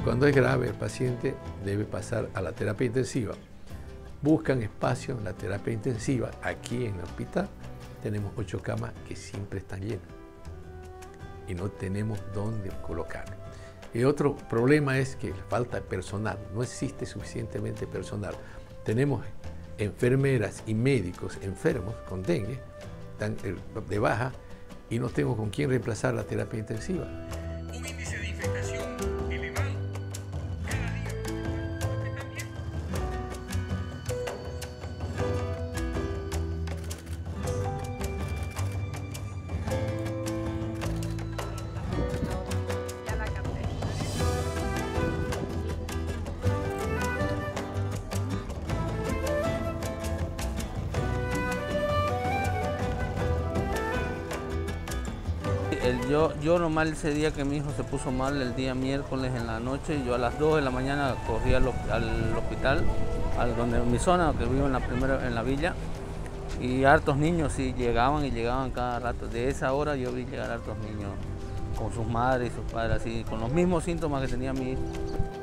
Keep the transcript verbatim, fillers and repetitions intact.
cuando es grave el paciente debe pasar a la terapia intensiva. Buscan espacio en la terapia intensiva. Aquí en el hospital tenemos ocho camas que siempre están llenas y no tenemos dónde colocarlo. Y otro problema es que falta personal, no existe suficientemente personal. Tenemos enfermeras y médicos enfermos con dengue, están de baja, y no tengo con quién reemplazar la terapia intensiva. Un índice de infectación elevado cada día. ¿Usted también? Ya la capté. El, yo, yo normal ese día que mi hijo se puso mal, el día miércoles en la noche, yo a las dos de la mañana corrí al, al hospital, al, donde en mi zona, que vivo en la, primera, en la villa, y hartos niños sí llegaban y llegaban cada rato. De esa hora yo vi llegar hartos niños con sus madres y sus padres, así, con los mismos síntomas que tenía mi hijo.